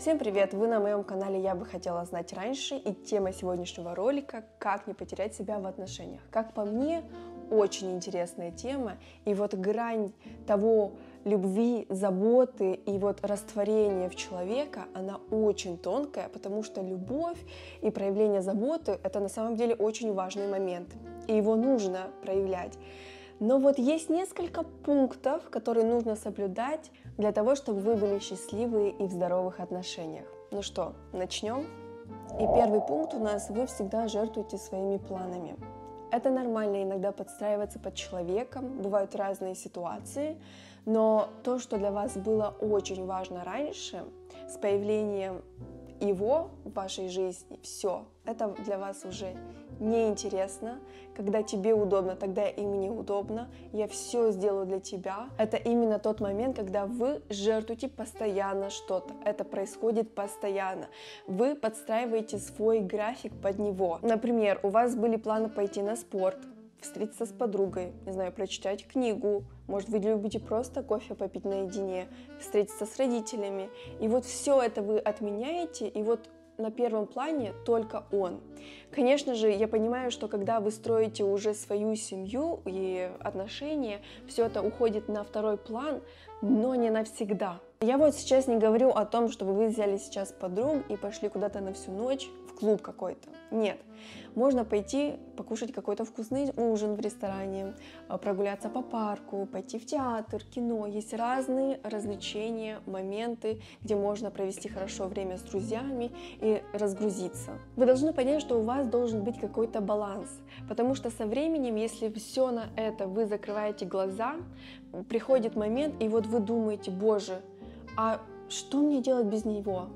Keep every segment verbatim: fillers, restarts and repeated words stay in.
Всем привет! Вы на моем канале «Я бы хотела знать раньше», и тема сегодняшнего ролика «Как не потерять себя в отношениях». Как по мне, очень интересная тема, и вот грань того любви, заботы и вот растворения в человека, она очень тонкая, потому что любовь и проявление заботы – это на самом деле очень важный момент, и его нужно проявлять. Но вот есть несколько пунктов, которые нужно соблюдать для того, чтобы вы были счастливы и в здоровых отношениях. Ну что, начнем? И первый пункт у нас: вы всегда жертвуете своими планами. Это нормально иногда подстраиваться под человеком, бывают разные ситуации, но то, что для вас было очень важно раньше, с появлением его в вашей жизни, все, это для вас уже неинтересно. Когда тебе удобно, тогда и мне удобно. Я все сделаю для тебя. Это именно тот момент, когда вы жертвуете постоянно что-то. Это происходит постоянно. Вы подстраиваете свой график под него. Например, у вас были планы пойти на спорт, встретиться с подругой, не знаю, прочитать книгу, может, вы любите просто кофе попить наедине, встретиться с родителями. И вот все это вы отменяете, и вот на первом плане только он. Конечно же, я понимаю, что когда вы строите уже свою семью и отношения, все это уходит на второй план, но не навсегда. Я вот сейчас не говорю о том, чтобы вы взяли сейчас подруг и пошли куда-то на всю ночь в клуб какой-то. Нет. Можно пойти покушать какой-то вкусный ужин в ресторане, прогуляться по парку, пойти в театр, кино. Есть разные развлечения, моменты, где можно провести хорошо время с друзьями и разгрузиться. Вы должны понять, что у вас должен быть какой-то баланс, потому что со временем, если все на это вы закрываете глаза, приходит момент, и вот вы думаете: боже, а что мне делать без него?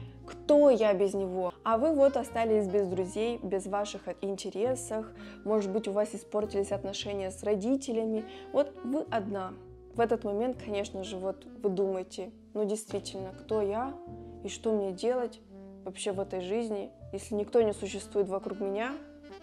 Кто я без него? А вы вот остались без друзей, без ваших интересов, может быть, у вас испортились отношения с родителями, вот вы одна. В этот момент, конечно же, вот вы думаете: ну действительно, кто я и что мне делать вообще в этой жизни, если никто не существует вокруг меня,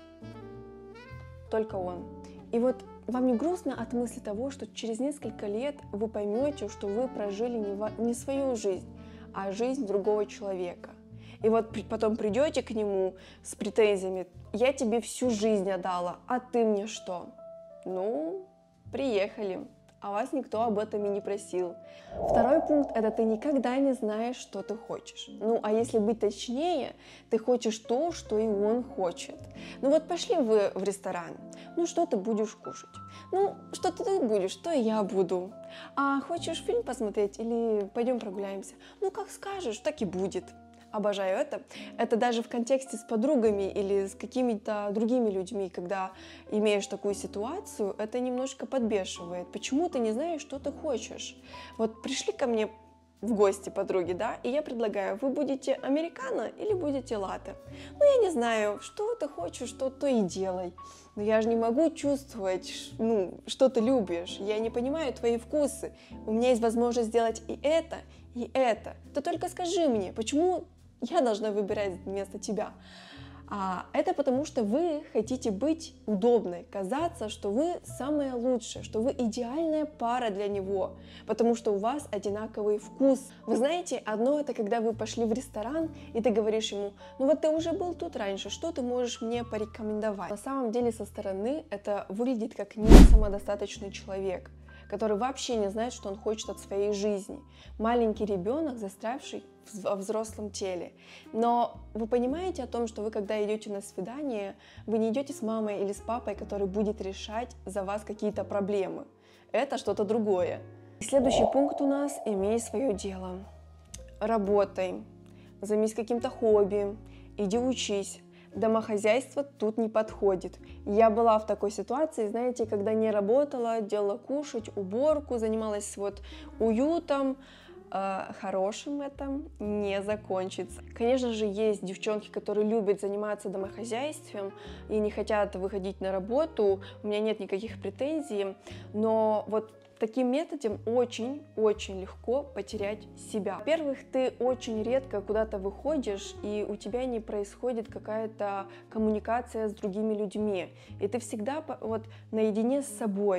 только он. И вот вам не грустно от мысли того, что через несколько лет вы поймете, что вы прожили не, во... не свою жизнь, а жизнь другого человека. И вот потом придете к нему с претензиями: я тебе всю жизнь отдала, а ты мне что? Ну, приехали, а вас никто об этом и не просил. Второй пункт – это ты никогда не знаешь, что ты хочешь. Ну, а если быть точнее, ты хочешь то, что и он хочет. Ну вот пошли вы в ресторан, ну что ты будешь кушать? Ну, что ты будешь, то и я буду. А хочешь фильм посмотреть или пойдем прогуляемся? Ну, как скажешь, так и будет. Обожаю это. Это даже в контексте с подругами или с какими-то другими людьми, когда имеешь такую ситуацию, это немножко подбешивает. Почему ты не знаешь, что ты хочешь? Вот пришли ко мне в гости подруги, да, и я предлагаю: вы будете американо или будете латте? Ну, я не знаю, что ты хочешь, что то и делай. Но я же не могу чувствовать, ну, что ты любишь. Я не понимаю твои вкусы. У меня есть возможность сделать и это, и это. Ты только скажи мне, почему я должна выбирать вместо тебя? А это потому, что вы хотите быть удобной, казаться, что вы самая лучшая, что вы идеальная пара для него, потому что у вас одинаковый вкус. Вы знаете, одно это когда вы пошли в ресторан, и ты говоришь ему: ну вот ты уже был тут раньше, что ты можешь мне порекомендовать? На самом деле со стороны это выглядит как не самодостаточный человек, который вообще не знает, что он хочет от своей жизни. Маленький ребенок, застрявший во взрослом теле. Но вы понимаете о том, что вы, когда идете на свидание, вы не идете с мамой или с папой, который будет решать за вас какие-то проблемы. Это что-то другое. Следующий пункт у нас: имей свое дело. Работай, займись каким-то хобби, иди учись. Домохозяйство тут не подходит. Я была в такой ситуации, знаете, когда не работала, делала кушать, уборку, занималась вот уютом. Э, хорошим это не закончится. Конечно же, есть девчонки, которые любят заниматься домохозяйством и не хотят выходить на работу. У меня нет никаких претензий, но вот таким методом очень-очень легко потерять себя. Во-первых, ты очень редко куда-то выходишь, и у тебя не происходит какая-то коммуникация с другими людьми. И ты всегда вот наедине с собой.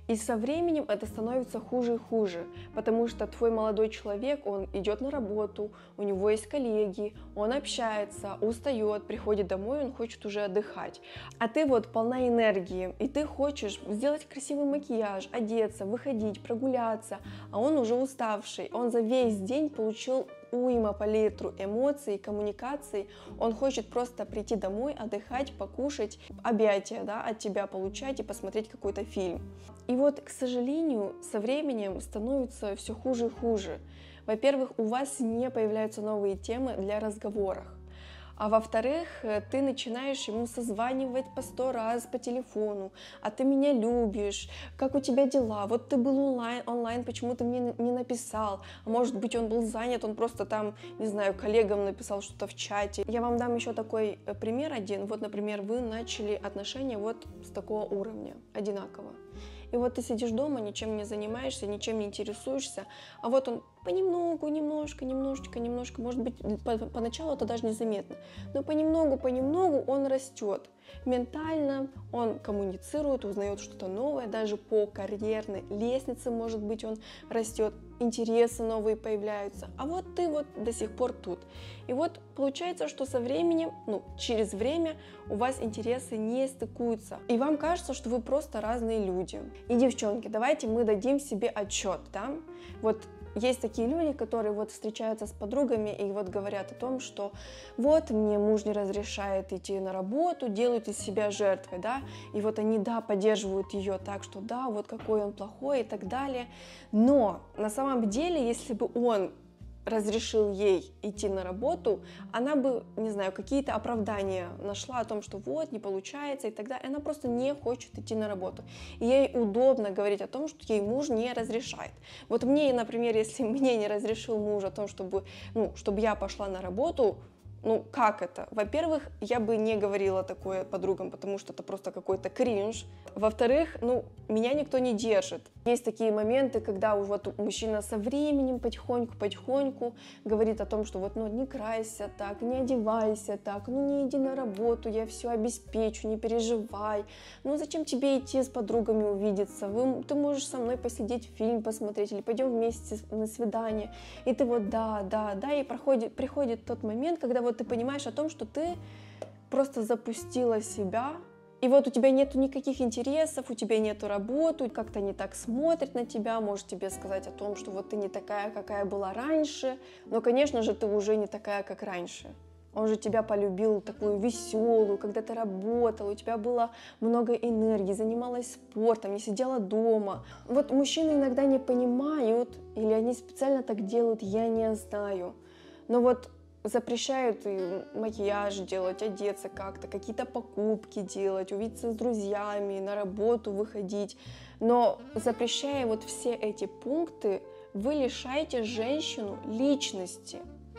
И со временем это становится хуже и хуже, потому что твой молодой человек, он идет на работу, у него есть коллеги, он общается, устает, приходит домой, он хочет уже отдыхать. А ты вот полна энергии, и ты хочешь сделать красивый макияж, одеться, выходить, прогуляться, а он уже уставший, он за весь день получил уйма палитру эмоций, коммуникаций, он хочет просто прийти домой, отдыхать, покушать, объятия, да, от тебя получать и посмотреть какой-то фильм. И вот, к сожалению, со временем становится все хуже и хуже. Во-первых, у вас не появляются новые темы для разговоров. А во-вторых, ты начинаешь ему созванивать по сто раз по телефону, а ты меня любишь, как у тебя дела, вот ты был онлайн, онлайн, почему ты мне не написал, а может быть он был занят, он просто там, не знаю, коллегам написал что-то в чате. Я вам дам еще такой пример один, вот, например, вы начали отношения вот с такого уровня, одинаково. И вот ты сидишь дома, ничем не занимаешься, ничем не интересуешься, а вот он понемногу, немножко, немножечко, немножко, может быть, по поначалу это даже незаметно, но понемногу, понемногу он растет. Ментально он коммуницирует, узнает что-то новое, даже по карьерной лестнице, может быть, он растет, интересы новые появляются, а вот ты вот до сих пор тут. И вот получается, что со временем, ну, через время у вас интересы не стыкуются, и вам кажется, что вы просто разные люди. И, девчонки, давайте мы дадим себе отчет, да, вот. Есть такие люди, которые вот встречаются с подругами и вот говорят о том, что вот мне муж не разрешает идти на работу, делают из себя жертвой, да, и вот они, да, поддерживают ее так, что да, вот какой он плохой и так далее, но на самом деле, если бы он разрешил ей идти на работу, она бы, не знаю, какие-то оправдания нашла о том, что вот, не получается и так далее. Она просто не хочет идти на работу. И ей удобно говорить о том, что ей муж не разрешает. Вот мне, например, если мне не разрешил муж о том, чтобы, ну, чтобы я пошла на работу, ну, как это? Во-первых, я бы не говорила такое подругам, потому что это просто какой-то кринж. Во-вторых, ну, меня никто не держит. Есть такие моменты, когда вот мужчина со временем потихоньку-потихоньку говорит о том, что вот, ну, не крайся так, не одевайся так, ну, не иди на работу, я все обеспечу, не переживай. Ну, зачем тебе идти с подругами увидеться? Вы, ты можешь со мной посидеть, фильм посмотреть, или пойдем вместе на свидание. И ты вот да, да, да, и проходит, приходит тот момент, когда вот ты понимаешь о том, что ты просто запустила себя, и вот у тебя нету никаких интересов, у тебя нету работы, как-то не так смотрят на тебя, может тебе сказать о том, что вот ты не такая, какая была раньше, но, конечно же, ты уже не такая, как раньше. Он же тебя полюбил такую веселую, когда ты работала, у тебя было много энергии, занималась спортом, не сидела дома. Вот мужчины иногда не понимают, или они специально так делают, я не знаю. Но вот запрещают макияж делать, одеться как-то, какие-то покупки делать, увидеться с друзьями, на работу выходить. Но запрещая вот все эти пункты, вы лишаете женщину личности.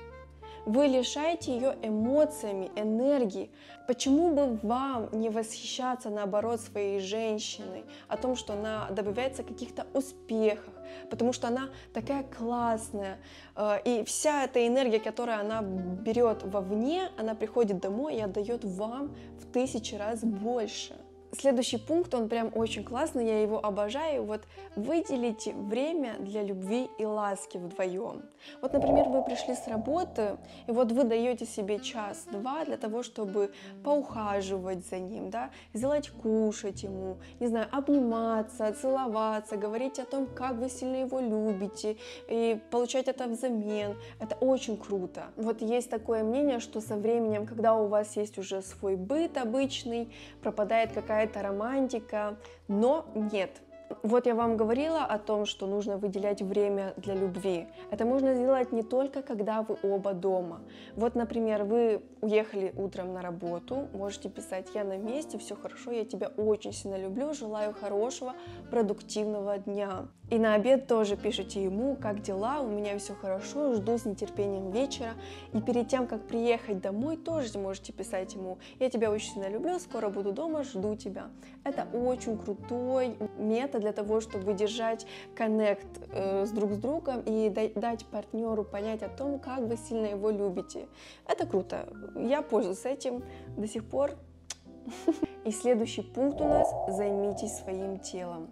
Вы лишаете ее эмоциями, энергии. Почему бы вам не восхищаться, наоборот, своей женщиной, о том, что она добивается каких-то успехов, потому что она такая классная, и вся эта энергия, которую она берет вовне, она приходит домой и отдает вам в тысячи раз больше. Следующий пункт, он прям очень классный, я его обожаю. Вот выделите время для любви и ласки вдвоем. Вот, например, вы пришли с работы, и вот вы даете себе час-два для того, чтобы поухаживать за ним, да, сделать кушать ему, не знаю, обниматься, целоваться, говорить о том, как вы сильно его любите, и получать это взамен. Это очень круто. Вот есть такое мнение, что со временем, когда у вас есть уже свой быт обычный, пропадает какая-то романтика, но нет. Вот я вам говорила о том, что нужно выделять время для любви. Это можно сделать не только, когда вы оба дома. Вот, например, вы уехали утром на работу, можете писать: я на месте, все хорошо, я тебя очень сильно люблю, желаю хорошего, продуктивного дня. И на обед тоже пишите ему: как дела, у меня все хорошо, жду с нетерпением вечера. И перед тем, как приехать домой, тоже можете писать ему: я тебя очень сильно люблю, скоро буду дома, жду тебя. Это очень крутой метод для того, чтобы держать коннект э, с друг с другом и дать партнеру понять о том, как вы сильно его любите. Это круто. Я пользуюсь этим до сих пор. И следующий пункт у нас: займитесь своим телом.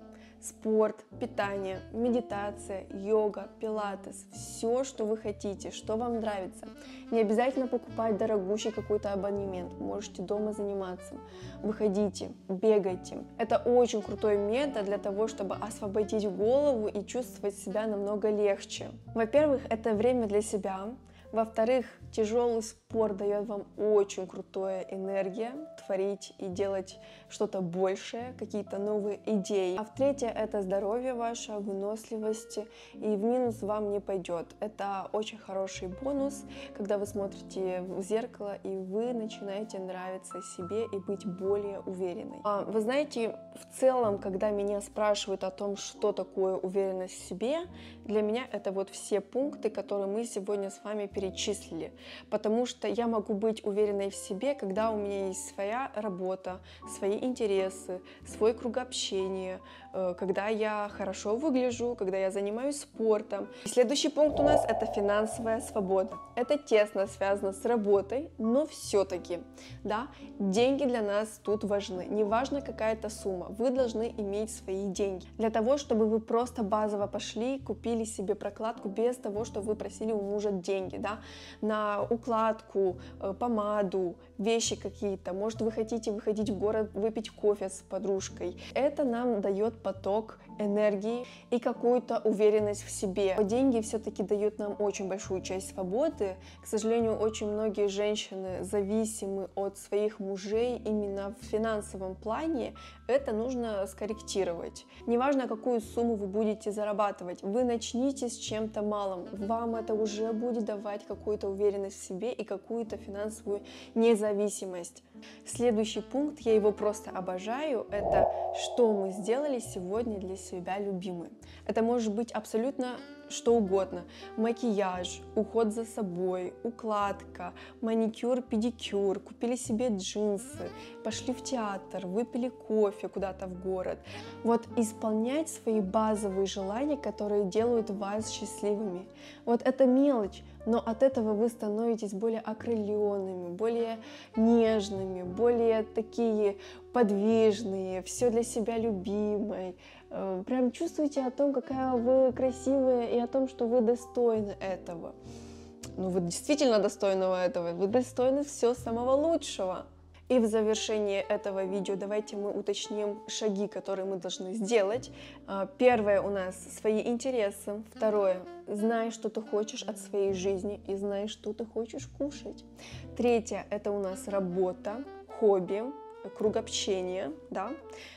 спорт, питание, медитация, йога, пилатес, все, что вы хотите, что вам нравится. Не обязательно покупать дорогущий какой-то абонемент, можете дома заниматься. Выходите, бегайте. Это очень крутой метод для того, чтобы освободить голову и чувствовать себя намного легче. Во-первых, это время для себя. Во-вторых, тяжелый спорт дает вам очень крутую энергию творить и делать что-то большее, какие-то новые идеи. А в-третьих, это здоровье ваше, выносливость, и в минус вам не пойдет. Это очень хороший бонус, когда вы смотрите в зеркало и вы начинаете нравиться себе и быть более уверенной. А вы знаете, в целом, когда меня спрашивают о том, что такое уверенность в себе, для меня это вот все пункты, которые мы сегодня с вами перечислили. Потому что я могу быть уверенной в себе, когда у меня есть своя работа, свои интересы, свой круг общения, когда я хорошо выгляжу, когда я занимаюсь спортом. И следующий пункт у нас — это финансовая свобода. Это тесно связано с работой, но все-таки, да, деньги для нас тут важны. Неважно какая-то сумма, вы должны иметь свои деньги. Для того, чтобы вы просто базово пошли, купили себе прокладку без того, что вы просили у мужа деньги, да, на укладку, помаду, вещи какие-то. Может, вы хотите выходить в город, выпить кофе с подружкой. Это нам дает поток энергии и какую-то уверенность в себе. Деньги все-таки дают нам очень большую часть свободы. К сожалению, очень многие женщины зависимы от своих мужей именно в финансовом плане. Это нужно скорректировать. Неважно, какую сумму вы будете зарабатывать, вы начните с чем-то малым. Вам это уже будет давать какую-то уверенность в себе и какую-то финансовую независимость. Следующий пункт, я его просто обожаю, это что мы сделали сегодня для себя любимые. Это может быть абсолютно что угодно. Макияж, уход за собой, укладка, маникюр, педикюр, купили себе джинсы, пошли в театр, выпили кофе куда-то в город. Вот исполнять свои базовые желания, которые делают вас счастливыми. Вот это мелочь, но от этого вы становитесь более окрыленными, более нежными, более такие подвижные, все для себя любимой. Прям чувствуете о том, какая вы красивая, и о том, что вы достойны этого. Ну, вы действительно достойны этого, вы достойны всего самого лучшего. И в завершении этого видео давайте мы уточним шаги, которые мы должны сделать. Первое у нас свои интересы. Второе, знай, что ты хочешь от своей жизни и знай, что ты хочешь кушать. Третье, это у нас работа, хобби, круг общения, да.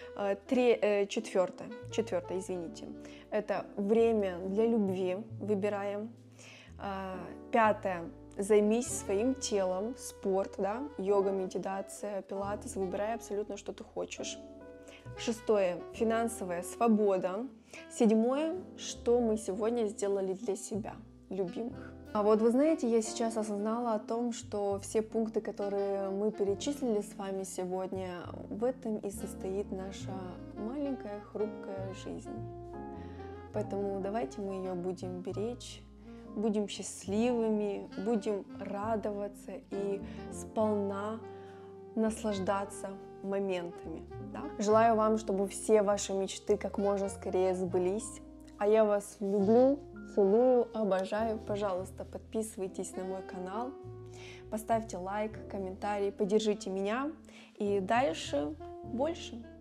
Три, четвертое, четвертое, извините, это время для любви, выбираем. Пятое, займись своим телом, спорт, да, йога, медитация, пилатес, выбирай абсолютно, что ты хочешь. Шестое, финансовая свобода. Седьмое, что мы сегодня сделали для себя, любимых. А вот вы знаете, я сейчас осознала о том, что все пункты, которые мы перечислили с вами сегодня, в этом и состоит наша маленькая хрупкая жизнь. Поэтому давайте мы ее будем беречь, будем счастливыми, будем радоваться и сполна наслаждаться моментами. Да? Желаю вам, чтобы все ваши мечты как можно скорее сбылись. А я вас люблю, целую, обожаю. Пожалуйста, подписывайтесь на мой канал, поставьте лайк, комментарий, поддержите меня. И дальше больше.